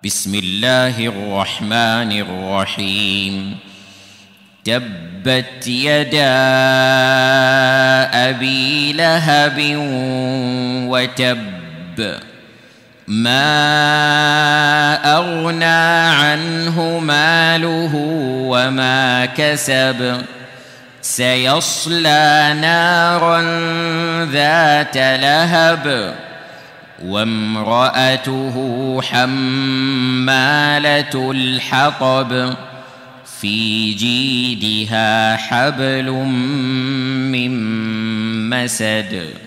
بسم الله الرحمن الرحيم. تبت يدا أبي لهب وتب، ما أغنى عنه ماله وما كسب، سيصلى نارا ذات لهب وامرأته حمالة الحطب في جيدها حبل من مسد.